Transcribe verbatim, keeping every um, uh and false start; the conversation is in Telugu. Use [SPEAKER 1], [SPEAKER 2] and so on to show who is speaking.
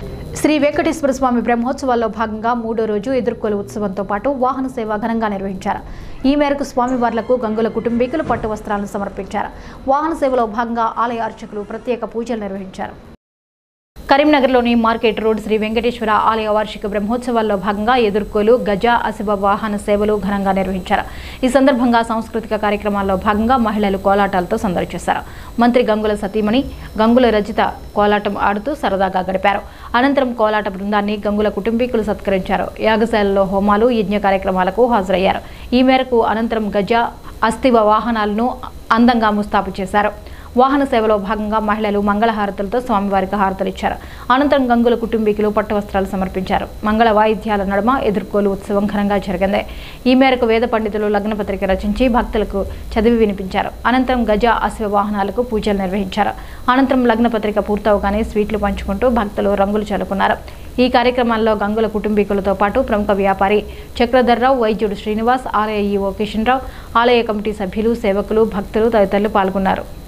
[SPEAKER 1] శ్రీ వెంకటేశ్వర స్వామి బ్రహ్మోత్సవాల్లో భాగంగా మూడో రోజు ఎదుర్కోలు ఉత్సవంతో పాటు వాహన సేవ ఘనంగా నిర్వహించారు. ఈ మేరకు స్వామివార్లకు గంగుల కుటుంబీకులు పట్టు వస్త్రాలను సమర్పించారు. వాహన సేవలో భాగంగా ఆలయ అర్చకులు ప్రత్యేక పూజలు నిర్వహించారు. కరీంనగర్లోని మార్కెట్ రోడ్ శ్రీ వెంకటేశ్వర ఆలయ వార్షిక బ్రహ్మోత్సవాల్లో భాగంగా ఎదుర్కోలు, గజ, అశుభ వాహన సేవలు ఘనంగా నిర్వహించారు. ఈ సందర్భంగా సాంస్కృతిక కార్యక్రమాల్లో భాగంగా మహిళలు కోలాటాలతో సందడి చేశారు. మంత్రి గంగుల సతీమణి గంగుల రజిత కోలాటం ఆడుతూ సరదాగా గడిపారు. అనంతరం కోలాట బృందాన్ని గంగుల కుటుంబీకులు సత్కరించారు. యాగశాలలో హోమాలు, యజ్ఞ కార్యక్రమాలకు హాజరయ్యారు. ఈ మేరకు అనంతరం గజ, అస్థివ వాహనాలను అందంగా ముస్తాబు చేశారు. వాహన సేవలో భాగంగా మహిళలు మంగళహారతులతో స్వామివారికి హారతులిచ్చారు. అనంతరం గంగుల కుటుంబీకులు పట్టు వస్త్రాలు సమర్పించారు. మంగళ వాయిద్యాల నడుమ ఎదుర్కోలు ఉత్సవం ఘనంగా జరిగింది. ఈ మేరకు వేద పండితులు లగ్నపత్రిక రచించి భక్తులకు చదివి వినిపించారు. అనంతరం గజ, అశ్వ వాహనాలకు పూజలు నిర్వహించారు. అనంతరం లగ్నపత్రిక పూర్తవగానే స్వీట్లు పంచుకుంటూ భక్తులు రంగులు చల్లుకున్నారు. ఈ కార్యక్రమాల్లో గంగుల కుటుంబీకులతో పాటు ప్రముఖ వ్యాపారి చక్రధర్రావు, వైద్యుడు శ్రీనివాస్, ఆలయ ఈవో కిషన్ రావు, ఆలయ కమిటీ సభ్యులు, సేవకులు, భక్తులు తదితరులు పాల్గొన్నారు.